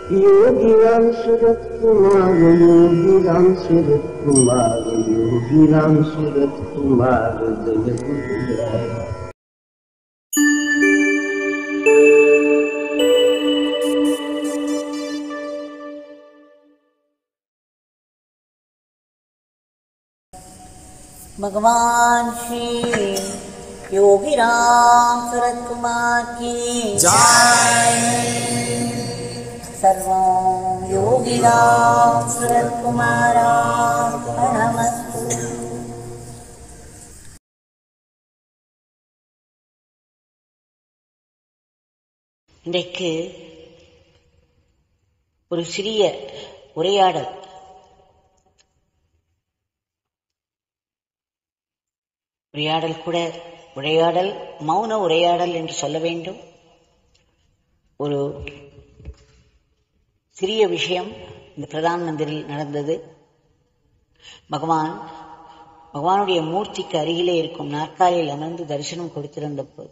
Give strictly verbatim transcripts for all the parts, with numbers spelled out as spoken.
योगीराम सूरत कुमार योगीराम सूरत कुमार योगीराम सूरत कुमार जय गुरुराय। भगवान श्री योगीराम सूरत कुमार की जय। सर्वं योगीराम सूरत कुमारार्पणमस्तु। இன்றைக்கு ஒரு சிறிய உரையாடல். உரையாடல் கூட உரையாடல் மௌன உரையாடல் என்று சொல்ல வேண்டும். ஒரு சிறிய விஷயம் இந்த பிரதான் மந்திரில் நடந்தது. பகவான் பகவானுடைய மூர்த்திக்கு அருகிலே இருக்கும் நாற்காலியில் அமர்ந்து தரிசனம் கொடுத்திருந்த போது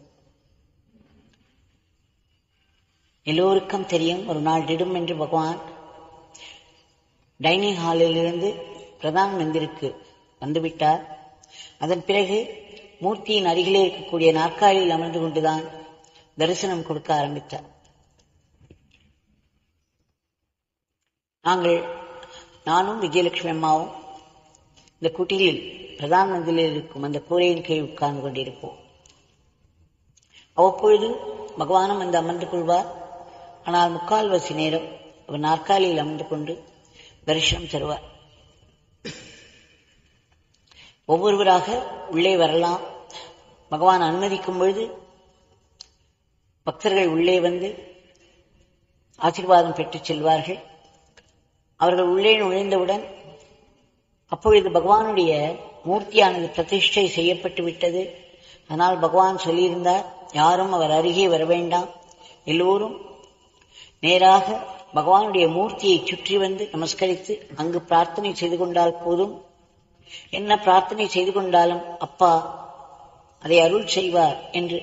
எல்லோருக்கும் தெரியும், ஒரு நாள் திடும் என்று பகவான் டைனிங் ஹாலில் இருந்து பிரதான் மந்திருக்கு வந்துவிட்டார். அதன் பிறகு மூர்த்தியின் அருகிலே இருக்கக்கூடிய நாற்காலியில் அமர்ந்து கொண்டுதான் தரிசனம் கொடுக்க ஆரம்பித்தார். நாங்கள் நானும் விஜயலட்சுமி அம்மாவும் இந்த குட்டிலில் பிரதான் மந்திரில் இருக்கும் அந்த கூரையின் கீழ் உட்கார்ந்து கொண்டிருப்போம். அவ்வப்பொழுது பகவானும் வந்து அமர்ந்து கொள்வார். ஆனால் முக்கால்வாசி நேரம் அவர் நாற்காலியில் அமர்ந்து கொண்டு தரிசனம் தருவார். ஒவ்வொருவராக உள்ளே வரலாம். பகவான் அனுமதிக்கும் பொழுது பக்தர்கள் உள்ளே வந்து ஆசீர்வாதம் பெற்றுச் செல்வார்கள். அவர்கள் உள்ளே நுழைந்தவுடன் அப்பொழுது பகவானுடைய மூர்த்தியானது பிரதிஷ்டை செய்யப்பட்டு விட்டது. ஆனால் பகவான் சொல்லியிருந்தார், யாரும் அவர் அருகே வர வேண்டாம், எல்லோரும் நேராக பகவானுடைய மூர்த்தியை சுற்றி வந்து நமஸ்கரித்து அங்கு பிரார்த்தனை செய்து கொண்டால் போதும். என்ன பிரார்த்தனை செய்து கொண்டாலும் அப்பா அதை அருள் செய்வார் என்று.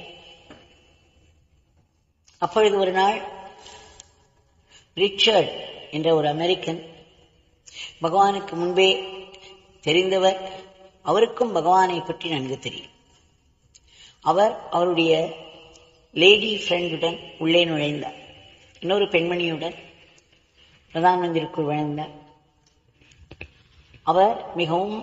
அப்பொழுது ஒரு நாள் ரிச்சர்ட் என்ற ஒரு அமெரிக்கன், பகவானுக்கு முன்பே தெரிந்தவர், அவருக்கும் பகவானை பற்றி நன்கு தெரியும். அவர் அவருடைய லேடி ஃப்ரெண்டுடன் உள்ளே நுழைந்தார். இன்னொரு பெண்மணியுடன் பிரதான் மந்திரிக்குள் நுழைந்தார். அவர் மிகவும்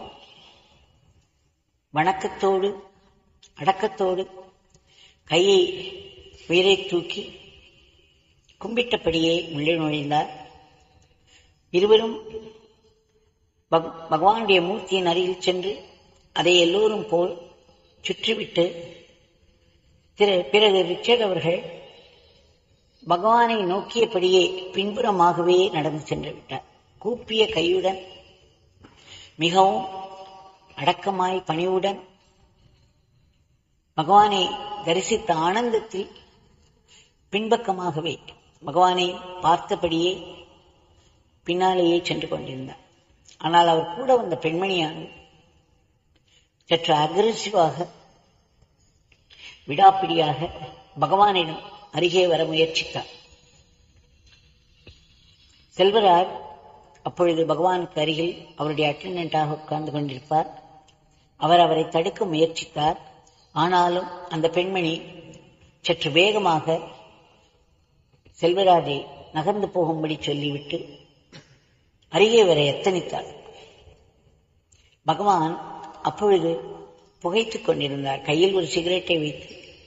வணக்கத்தோடு அடக்கத்தோடு கையை உயரை தூக்கி கும்பிட்டபடியே உள்ளே நுழைந்தார். இருவரும் பகவானுடைய மூர்த்தியின் அருகில் சென்று அதை எல்லோரும் போல் சுற்றிவிட்டு பிறகு ரிச்சர்ட் அவர்கள் பகவானை நோக்கியபடியே பின்புறமாகவே நடந்து சென்று விட்டார். கூப்பிய கையுடன் மிகவும் அடக்கமாய் பணிவுடன் பகவானை தரிசித்த ஆனந்தத்தில் பின்பக்கமாகவே பகவானை பார்த்தபடியே பின்னாலேயே சென்று கொண்டிருந்தார். ஆனால் அவர் கூட வந்த பெண்மணியானது சற்று அக்ரெசிவாக விடாப்பிடியாக பகவானிடம் அருகே வர முயற்சித்தார். செல்வராஜ் அப்பொழுது பகவானுக்கு அருகில் அவருடைய அட்டெண்டன்டாக உட்கார்ந்து கொண்டிருப்பார். அவர் அவரை தடுக்க முயற்சித்தார். ஆனாலும் அந்த பெண்மணி சற்று வேகமாக செல்வராஜை நகர்ந்து போகும்படி சொல்லிவிட்டு அருகே வர எத்தனித்தார். பகவான் அப்பொழுது புகைத்துக் கொண்டிருந்தார், கையில் ஒரு சிகரெட்டை வைத்து.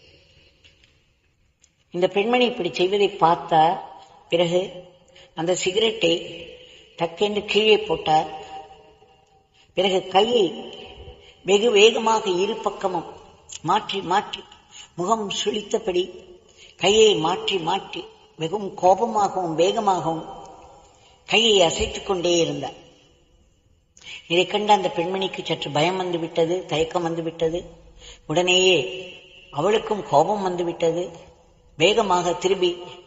இந்த பெண்மணி இப்படி செய்வதை பார்த்தார். பிறகு அந்த சிகரெட்டை டக்கென்று கீழே போட்டார். பிறகு கையை வெகு வேகமாக இரு பக்கமும் மாற்றி மாற்றி முகம் சுளித்தபடி கையை மாற்றி மாற்றி மிகவும் கோபமாகவும் வேகமாகவும் கையை அசைத்துக் கொண்டே இருந்தார். இதை கண்ட அந்த பெண்மணிக்கு சற்று பயம் வந்துவிட்டது, தயக்கம் வந்துவிட்டது. உடனேயே அவளுக்கும் கோபம் வந்துவிட்டது. வேகமாக திரும்பி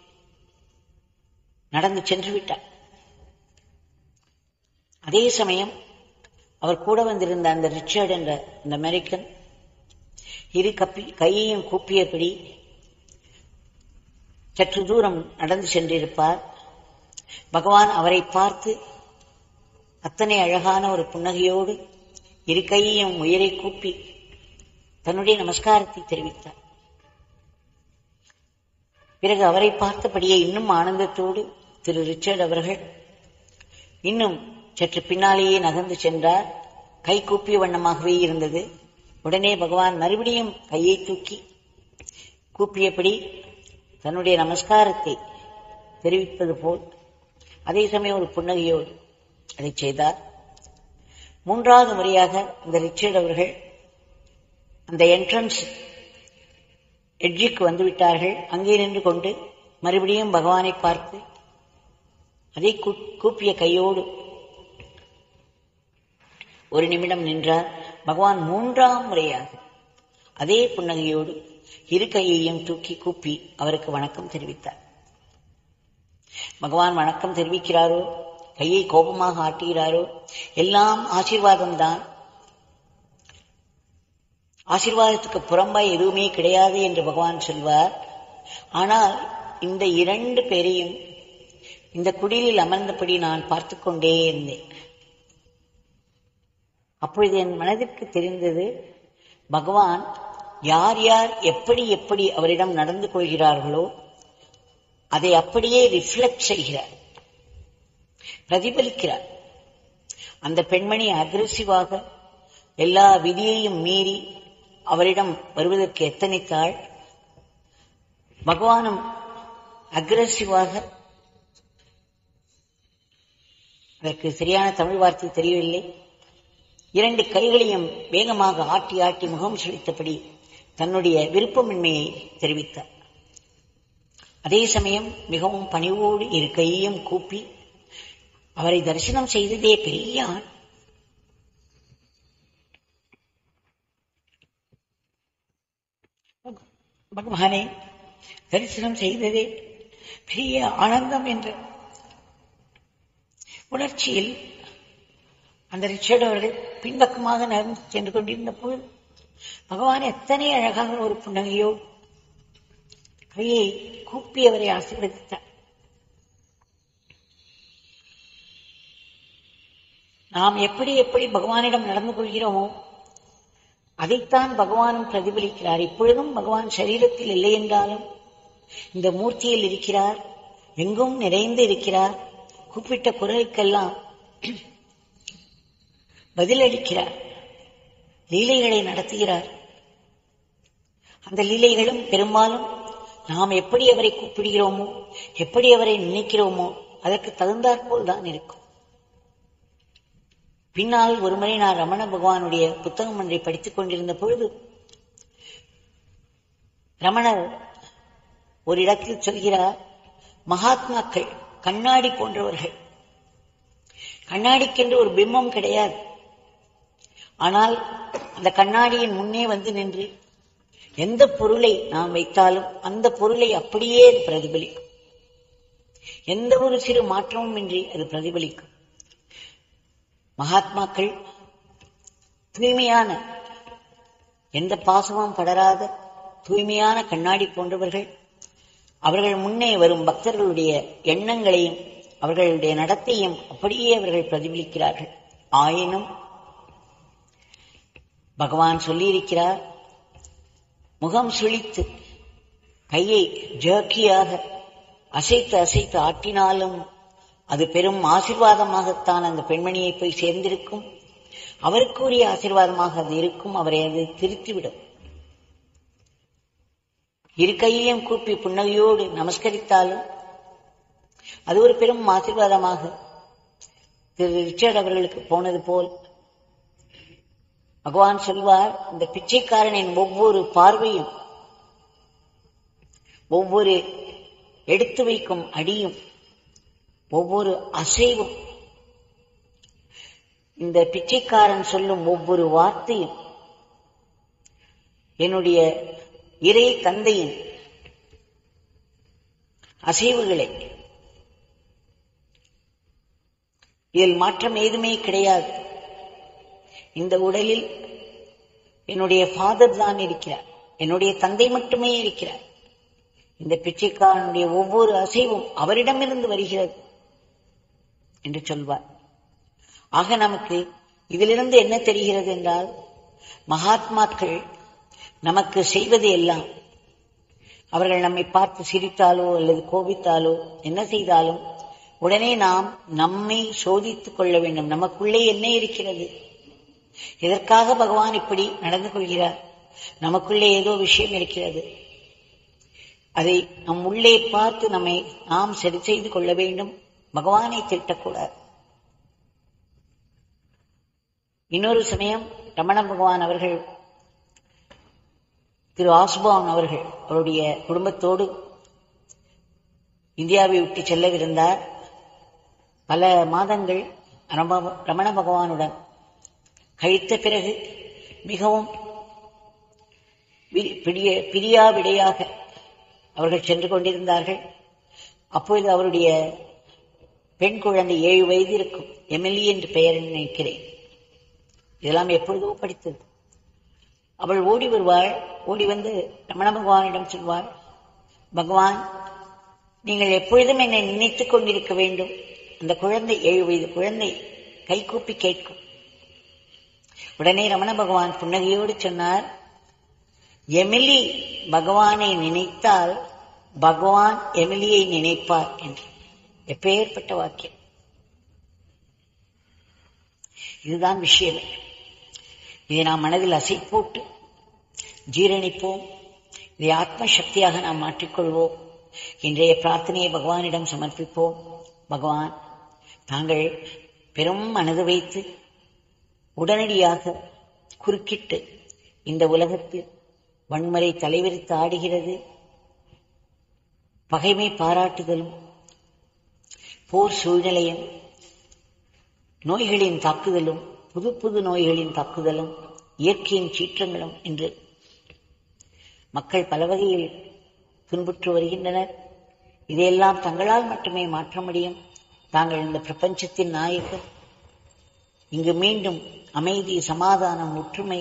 நடந்து சென்று விட்டார். அதே சமயம் அவர் கூட வந்திருந்த அந்த ரிச்சர்ட் என்ற அந்த அமெரிக்கன் இரு கப்பி கையையும் கூப்பியபடி சற்று தூரம் நடந்து சென்றிருப்பார். பகவான் அவரை பார்த்து அத்தனை அழகான ஒரு புன்னகையோடு இரு கையையும் உயரை கூப்பி தன்னுடைய நமஸ்காரத்தை தெரிவித்தார். பிறகு அவரை பார்த்தபடியே இன்னும் ஆனந்தத்தோடு திரு ரிச்சர்ட் அவர்கள் இன்னும் சற்று பின்னாலேயே நகர்ந்து சென்றார். கை கூப்பிய வண்ணமாகவே இருந்தது. உடனே பகவான் மறுபடியும் கையை தூக்கி கூப்பியபடி தன்னுடைய நமஸ்காரத்தை தெரிவிப்பது போல் அதே சமயம் ஒரு புன்னகையோடு அதை செய்தார். மூன்றாவது முறையாக இந்த ரிச்சர்ட் அவர்கள் அந்த என்ட்ரன்ஸ் எட்ஜுக்கு வந்துவிட்டார்கள். அங்கே நின்று கொண்டு மறுபடியும் பகவானை பார்த்து அதை கூப்பிய கையோடு ஒரு நிமிடம் நின்றார். பகவான் மூன்றாம் முறையாக அதே புன்னகையோடு இரு கையையும் தூக்கி கூப்பி அவருக்கு வணக்கம் தெரிவித்தார். பகவான் வணக்கம் தெரிவிக்கிறாரோ, கையை கோபமாக ஆட்டுகிறாரோ, எல்லாம் ஆசீர்வாதம் தான். ஆசீர்வாதத்துக்கு புறம்பாய் எதுவுமே கிடையாது என்று பகவான் சொல்வார். ஆனால் இந்த இரண்டு பேரையும் இந்த குடிலில் அமர்ந்தபடி நான் பார்த்து கொண்டே இருந்தேன். அப்பொழுது என் மனதிற்கு தெரிந்தது, பகவான் யார் யார் எப்படி எப்படி அவரிடம் நடந்து கொள்கிறார்களோ அதை அப்படியே ரிஃப்ளெக்ட் செய்கிறார், பிரதிபலிக்கிறார். அந்த பெண்மணி அக்ரெசிவாக எல்லா விதியையும் மீறி அவரிடம் வருவதற்கு எத்தனைத்தாள், பகவானும் அக்ரெசிவாக, அதற்கு சரியான தமிழ் வார்த்தை தெரியவில்லை, இரண்டு கைகளையும் வேகமாக ஆட்டி ஆட்டி முகம் சுழித்தபடி தன்னுடைய விருப்பமின்மையை தெரிவித்தார். அதே சமயம் மிகவும் பணிவோடு இரு கையையும் கூப்பி அவரை தரிசனம் செய்ததே பெரிய பகவானை தரிசனம் செய்ததே பெரிய ஆனந்தம் என்ற உணர்ச்சியில் அந்த ரிச்சர்ட் அவர்கள் பின்பக்கமாக நடந்து சென்று கொண்டிருந்த போது பகவான் எத்தனை அழகாக ஒரு புன்னகையோ கையை கூப்பி அவரை ஆசீர்வதித்தார். நாம் எப்படி எப்படி பகவானிடம் நடந்து கொள்கிறோமோ அதைத்தான் பகவானும் பிரதிபலிக்கிறார். இப்பொழுதும் பகவான் சரீரத்தில் இல்லை என்றாலும் இந்த மூர்த்தியில் இருக்கிறார், எங்கும் நிறைந்து இருக்கிறார். கூப்பிட்ட குரலுக்கெல்லாம் பதிலளிக்கிறார், லீலைகளை நடத்துகிறார். அந்த லீலைகளும் பெரும்பாலும் நாம் எப்படி அவரை கூப்பிடுகிறோமோ, எப்படி அவரை நினைக்கிறோமோ அதற்கு தகுந்தாற்போல் தான் இருக்கும். பின்னால் ஒருமுறை நான் ரமண பகவானுடைய புத்தகம் ஒன்றை படித்துக் கொண்டிருந்த பொழுது ரமணர் ஒரு இடத்தில் சொல்கிறார், மகாத்மாக்கள் கண்ணாடி போன்றவர்கள். கண்ணாடிக்கென்று ஒரு பிம்பம் கிடையாது. ஆனால் அந்த கண்ணாடியின் முன்னே வந்து நின்று எந்த பொருளை நாம் வைத்தாலும் அந்த பொருளை அப்படியே அது பிரதிபலிக்கும். எந்த ஒரு சிறு மாற்றமும் இன்றி அது பிரதிபலிக்கும். மகாத்மாக்கள் தூய்மையான, எந்த பாசமும் படராத தூய்மையான கண்ணாடி போன்றவர்கள். அவர்கள் முன்னே வரும் பக்தர்களுடைய எண்ணங்களையும் அவர்களுடைய நடத்தையும் அப்படியே அவர்கள் பிரதிபலிக்கிறார்கள். ஆயினும் பகவான் சொல்லியிருக்கிறார், முகம் சுழித்து கையை ஜர்க்கியாக அசைத்து அசைத்து ஆட்டினாலும் அது பெரும் ஆசீர்வாதமாகத்தான் அந்த பெண்மணியை போய் சேர்ந்திருக்கும். அவருக்குரிய ஆசீர்வாதமாக அது இருக்கும். அவரை அது திருத்திவிடும். இரு கையையும் கூப்பி புன்னகையோடு நமஸ்கரித்தாலும் அது ஒரு பெரும் ஆசீர்வாதமாக திரு ரிச்சர்ட் அவர்களுக்கு போனது போல் பகவான் சொல்வார், இந்த பிச்சைக்காரனின் ஒவ்வொரு பார்வையும், ஒவ்வொரு எடுத்து வைக்கும் அடியும், ஒவ்வொரு அசைவும், இந்த பிச்சைக்காரன் சொல்லும் ஒவ்வொரு வார்த்தையும் என்னுடைய இறை தந்தையின் அசைவுகளை, இதில் மாற்றம் ஏதுமே கிடையாது. இந்த உடலில் என்னுடைய ஃபாதர் தான் இருக்கிறார், என்னுடைய தந்தை மட்டுமே இருக்கிறார். இந்த பிச்சைக்காரனுடைய ஒவ்வொரு அசைவும் அவரிடமிருந்து வருகிறது. என்று சொல்வார். ஆக நமக்கு இதிலிருந்து என்ன தெரிகிறது என்றால், மகாத்மாக்கள் நமக்கு செய்வது எல்லாம், அவர்கள் நம்மை பார்த்து சிரித்தாலோ அல்லது கோபித்தாலோ என்ன செய்தாலும் உடனே நாம் நம்மை சோதித்துக் கொள்ள வேண்டும். நமக்குள்ளே என்ன இருக்கிறது, எதற்காக பகவான் இப்படி நடந்து கொள்கிறார், நமக்குள்ளே ஏதோ விஷயம் இருக்கிறது, அதை நம் உள்ளே பார்த்து நம்மை நாம் சரி செய்து கொள்ள வேண்டும். பகவானை திட்டக்கூடாது. இன்னொரு சமயம் ரமண பகவான் அவர்கள் திரு ஆஸ்பான் அவர்கள் அவருடைய குடும்பத்தோடு இந்தியாவை விட்டு செல்லவிருந்தார். பல மாதங்கள் ரமண பகவானுடன் கழித்த பிறகு மிகவும் பிரியா விடையாக அவர்கள் சென்று கொண்டிருந்தார்கள். அப்பொழுது அவருடைய பெண் குழந்தை ஏழு வயது இருக்கும், எமிலி என்று பெயர் நினைக்கிறேன், இதெல்லாம் எப்பொழுதோ படித்தது. அவள் ஓடி வருவாள். ஓடி வந்து ரமண பகவானிடம் சொல்வாள், பகவான், நீங்கள் எப்பொழுதும் என்னை நினைத்துக் கொண்டிருக்க வேண்டும். அந்த குழந்தை ஏழு வயது குழந்தை கைகூப்பி கேட்கும். உடனே ரமண பகவான் புன்னகையோடு சொன்னார், எமிலி பகவானை நினைத்தால் பகவான் எமிலியை நினைப்பார் என்று. எப்பேற்பட்ட வாக்கியம்! இதுதான் விஷயம். இதை நாம் மனதில் அசை போட்டு ஜீரணிப்போம். இதை ஆத்ம சக்தியாக நாம் மாற்றிக்கொள்வோம். இன்றைய பிரார்த்தனையை பகவானிடம் சமர்ப்பிப்போம். பகவான், தாங்கள் பெரும் மனது வைத்து உடனடியாக குறுக்கிட்டு இந்த உலகத்தில் வன்முறை தலைவிரித்து ஆடுகிறது. பகைமை பாராட்டுதலும், போர் சூழ்நிலையும், நோய்களின் தாக்குதலும், புது புது நோய்களின் தாக்குதலும், இயற்கையின் சீற்றங்களும் என்று மக்கள் பல வகையில் துன்புற்று வருகின்றனர். இதையெல்லாம் தங்களால் மட்டுமே மாற்ற முடியும். தாங்கள் இந்த பிரபஞ்சத்தின் நாயகர். இங்கு மீண்டும் அமைதி, சமாதானம், ஒற்றுமை,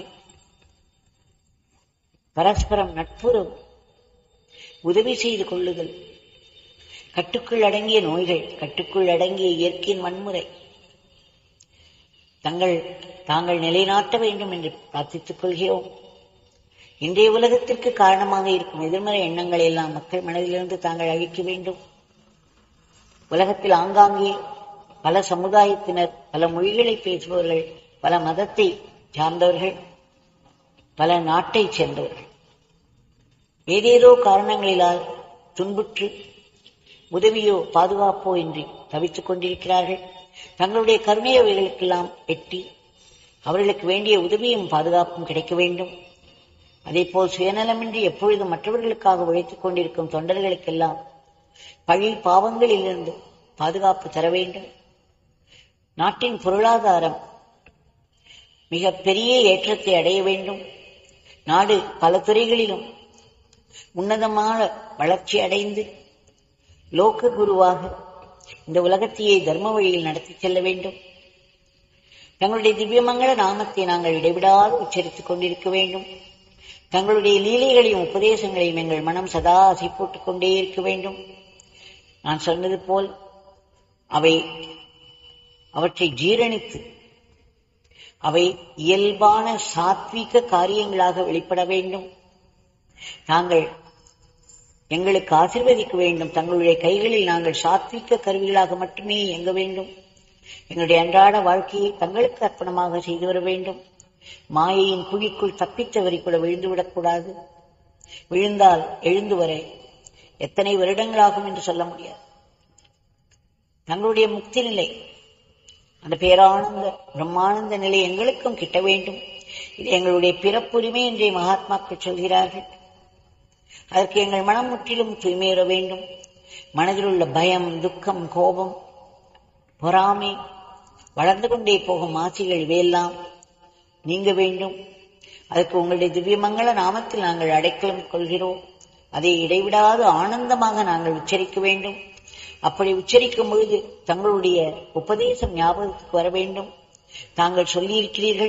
பரஸ்பரம் நட்புறவு, உதவி செய்து கொள்ளுதல், கட்டுக்குள் அடங்கிய நோய்கள், கட்டுக்குள் அடங்கிய இயற்கையின் வன்முறை தங்கள் தாங்கள் நிலைநாட்ட வேண்டும் என்று பிரார்த்தித்துக் கொள்கிறோம். இன்றைய உலகத்திற்கு காரணமாக இருக்கும் எதிர்மறை எண்ணங்களை எல்லாம் மக்கள் மனதிலிருந்து தாங்கள் அழிக்க வேண்டும். உலகத்தில் ஆங்காங்கே பல சமுதாயத்தினர், பல மொழிகளை பேசுபவர்கள், பல மதத்தை சார்ந்தவர்கள், பல நாட்டைச் சேர்ந்தவர்கள் ஏதேதோ காரணங்களிலால் துன்புற்று உதவியோ பாதுகாப்போ இன்றி தவித்துக் கொண்டிருக்கிறார்கள். தங்களுடைய கருணையவைகளுக்கெல்லாம் எட்டி அவர்களுக்கு வேண்டிய உதவியும் பாதுகாப்பும் கிடைக்க வேண்டும். அதே போல் சுயநலமின்றி எப்பொழுதும் மற்றவர்களுக்காக உழைத்துக் கொண்டிருக்கும் தொண்டர்களுக்கெல்லாம் பழி பாவங்களிலிருந்து பாதுகாப்பு தர வேண்டும். நாட்டின் பொருளாதாரம் மிக பெரிய ஏற்றத்தை அடைய வேண்டும். நாடு பல துறைகளிலும் உன்னதமான வளர்ச்சி அடைந்து லோக குருவாக இந்த உலகத்தையே தர்ம வழியில் நடத்தி செல்ல வேண்டும். தங்களுடைய திவ்யமங்கள நாமத்தை நாங்கள் இடைவிடாது உச்சரித்துக் கொண்டிருக்க வேண்டும். தங்களுடைய லீலைகளையும் உபதேசங்களையும் எங்கள் மனம் சதா அசை போட்டுக் கொண்டே இருக்க வேண்டும். நான் சொன்னது போல் அவை அவற்றை ஜீரணித்து அவை இயல்பான சாத்வீக காரியங்களாக வெளிப்பட வேண்டும். தாங்கள் எங்களுக்கு ஆசீர்வதிக்க வேண்டும். தங்களுடைய கைகளில் நாங்கள் சாத்வீக கருவிகளாக மட்டுமே இயங்க வேண்டும். எங்களுடைய அன்றாட வாழ்க்கையை தங்களுக்கு அர்ப்பணமாக செய்து வர வேண்டும். மாயையின் குழிக்குள் தப்பித்தவரை கூட விழுந்துவிடக்கூடாது. விழுந்தால் எழுந்து வர எத்தனை வருடங்களாகும் என்று சொல்ல முடியாது. தங்களுடைய முக்தி நிலை, அந்த பேரானந்த பிரம்மானந்த நிலை எங்களுக்கும் கிட்ட வேண்டும். இது எங்களுடைய பிறப்புரிமை என்றே மகாத்மாக்கள் சொல்கிறார்கள். அதற்கு எங்கள் மனம் முற்றிலும் தூய்மையுற வேண்டும். மனதில் உள்ள பயம், துக்கம், கோபம், பொறாமை, வளர்ந்து கொண்டே போகும் ஆசைகள் இவையெல்லாம் நீங்க வேண்டும். அதற்கு உங்களுடைய திவ்யமங்கள நாமத்தில் நாங்கள் அடைக்கலம் கொள்கிறோம். அதை இடைவிடாது ஆனந்தமாக நாங்கள் உச்சரிக்க வேண்டும். அப்படி உச்சரிக்கும் பொழுது தங்களுடைய உபதேசம் ஞாபகத்துக்கு வர வேண்டும். தாங்கள் சொல்லியிருக்கிறீர்கள்,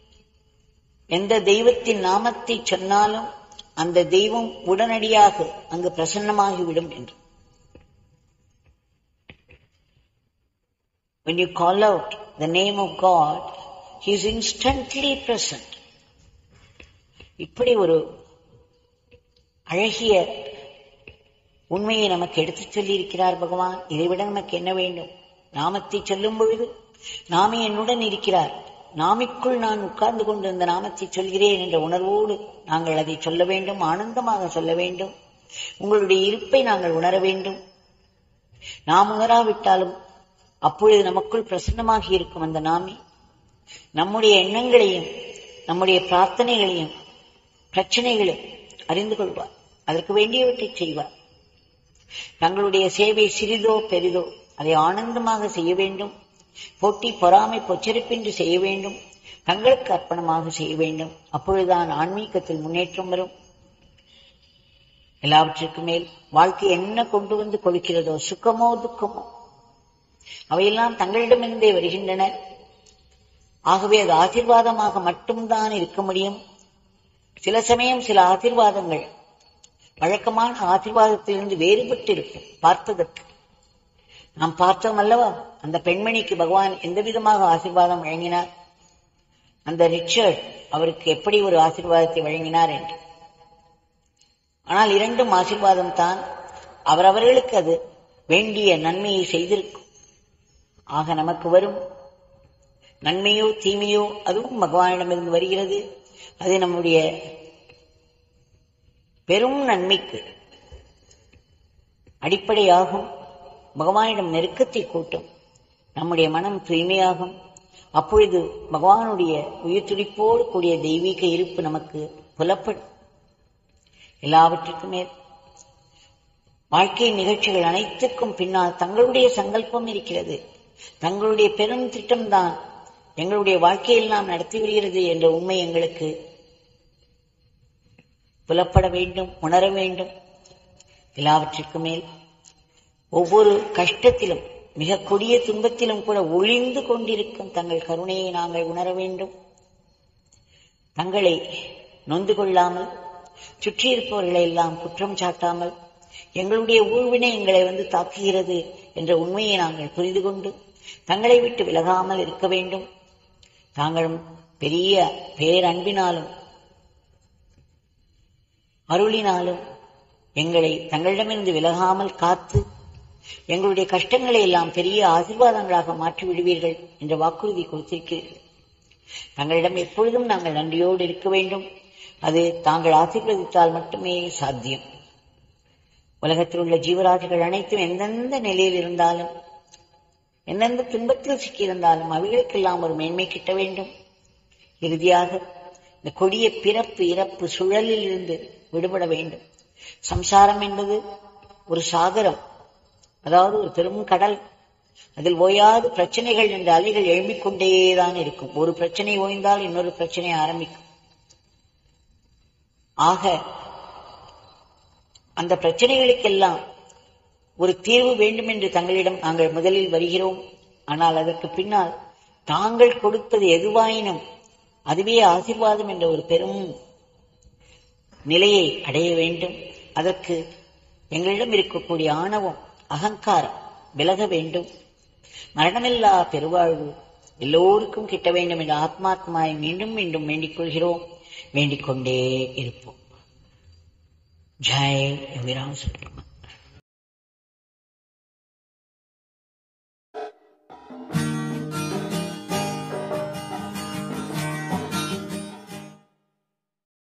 எந்த தெய்வத்தின் நாமத்தை சொன்னாலும் அந்த தெய்வம் உடனடியாக அங்கு பிரசன்னமாகிவிடும் என்று. When you call out the name of God, He is instantly present. இப்படி ஒரு அழகிய உண்மையை நமக்கு எடுத்துச் சொல்லி இருக்கிறார் பகவான். இதைவிட நமக்கு என்ன வேண்டும்? நாமத்தை சொல்லும் பொழுது நாமே என்னுடன் இருக்கிறார், நாமிக்குள் நான் உட்கார்ந்து கொண்டு இந்த நாமத்தை சொல்கிறேன் என்ற உணர்வோடு நாங்கள் அதை சொல்ல வேண்டும், ஆனந்தமாக சொல்ல வேண்டும். உங்களுடைய இருப்பை நாங்கள் உணர வேண்டும். நாம் உணராவிட்டாலும் அப்பொழுது நமக்குள் பிரசன்னமாகி இருக்கும் அந்த நாமே நம்முடைய எண்ணங்களையும் நம்முடைய பிரார்த்தனைகளையும் பிரச்சனைகளையும் அறிந்து கொள்வார். அதற்கு வேண்டியவற்றை செய்வார். தங்களுடைய சேவை சிறிதோ பெரிதோ அதை ஆனந்தமாக செய்ய வேண்டும். போட்டி பொறாமை பொச்சரிப்பின்றி செய்ய வேண்டும். தங்களுக்கு அர்ப்பணமாக செய்ய வேண்டும். அப்பொழுதுதான் ஆன்மீகத்தில் முன்னேற்றம் வரும். எல்லாவற்றிற்கும் மேல் வாழ்க்கை என்ன கொண்டு வந்து கொடுக்கிறதோ, சுகமோ துக்கமோ, அவையெல்லாம் தங்களிடமிருந்தே வருகின்றன. ஆகவே அது ஆசீர்வாதமாக மட்டும்தான் இருக்க முடியும். சில சமயம் சில ஆசீர்வாதங்கள் வழக்கமான ஆசீர்வாதத்திலிருந்து வேறுபட்டு இருக்கும். பார்த்ததற்கு நாம் பார்த்தோம் அல்லவா, அந்த பெண்மணிக்கு பகவான் எந்த விதமாக ஆசீர்வாதம் வழங்கினார், அந்த ரிச்சர்ட் அவருக்கு எப்படி ஒரு ஆசீர்வாதத்தை வழங்கினார் என்று. ஆனால் இரண்டும் ஆசீர்வாதம் தான். அவரவர்களுக்கு அது வேண்டிய நன்மையை செய்திருக்கும். ஆக நமக்கு வரும் நன்மையோ தீமையோ அதுவும் பகவானிடமிருந்து வருகிறது. அது நம்முடைய பெரும் நன்மைக்கு அடிப்படையாகும். பகவானிடம் நெருக்கத்தை கூட்டும். நம்முடைய மனம் தூய்மையாகும். அப்பொழுது பகவானுடைய உயிர் துடிப்போடு கூடிய தெய்வீக இருப்பு நமக்கு புலப்படும். எல்லாவற்றுக்கும் மேல் வாழ்க்கை நிகழ்ச்சிகள் அனைத்துக்கும் பின்னால் தங்களுடைய சங்கல்பம் இருக்கிறது. தங்களுடைய பெரும் திட்டம்தான் எங்களுடைய வாழ்க்கையில் நாம் நடத்தி வருகிறது என்ற உண்மை எங்களுக்கு புலப்பட வேண்டும், உணர வேண்டும். எல்லாவற்றிற்கும் மேல் ஒவ்வொரு கஷ்டத்திலும் மிக கொடிய துன்பத்திலும் கூட ஒளிந்து கொண்டிருக்கும் தங்கள் கருணையை நாங்கள் உணர வேண்டும். தங்களை நொந்து கொள்ளாமல், சுற்றியிருப்பவர்களை எல்லாம் குற்றம் சாட்டாமல், எங்களுடைய ஊழ்வினை எங்களை வந்து தாக்குகிறது என்ற உண்மையை நாங்கள் புரிந்து கொண்டு தங்களை விட்டு விலகாமல் இருக்க வேண்டும். தாங்களும் பெரிய பேரன்பினாலும் அருளினாலும் எங்களை தங்களிடமிருந்து விலகாமல் காத்து எங்களுடைய கஷ்டங்களை எல்லாம் பெரிய ஆசீர்வாதங்களாக மாற்றி விடுவீர்கள் என்ற வாக்குறுதி கொடுத்திருக்கிறீர்கள். தங்களிடம் எப்பொழுதும் நாங்கள் நன்றியோடு இருக்க வேண்டும். அது தாங்கள் ஆசீர்வதித்தால் மட்டுமே சாத்தியம். உலகத்தில் உள்ள ஜீவராசிகள் அனைத்தும் எந்தெந்த நிலையில் இருந்தாலும், எந்தெந்த துன்பத்தில் சிக்கியிருந்தாலும் அவைகளுக்கெல்லாம் ஒரு மேன்மை கிட்ட வேண்டும். இறுதியாக இந்த கொடிய பிறப்பு இறப்பு சுழலில் இருந்து விடுபட வேண்டும். சம்சாரம் என்பது ஒரு சாகரம், அதாவது ஒரு பெரும் கடல். அதில் ஓயாது பிரச்சனைகள் என்ற அலைகள் எழும்பிக் கொண்டேதான் இருக்கும். ஒரு பிரச்சனை ஓய்ந்தால் இன்னொரு பிரச்சனை ஆரம்பிக்கும். ஆக அந்த பிரச்சனைகளுக்கெல்லாம் ஒரு தீர்வு வேண்டும் என்று தங்களிடம் நாங்கள் முதலில் வருகிறோம். ஆனால் அதற்கு பின்னால் தாங்கள் கொடுத்தது எதுவாயினும் அதுவே ஆசீர்வாதம் என்ற ஒரு பெரும் நிலையை அடைய வேண்டும். அதற்கு எங்களிடம் இருக்கக்கூடிய ஆணவம், அகங்காரம் விலக வேண்டும். மரணமில்லா பெருவாழ்வு எல்லோருக்கும் கிட்ட வேண்டும் என்று ஆத்மாத்மாவை மீண்டும் மீண்டும் வேண்டிக் கொள்கிறோம். வேண்டிக் கொண்டே இருப்போம். ஜெய் யோகிராம் சுப்ரமணியன்.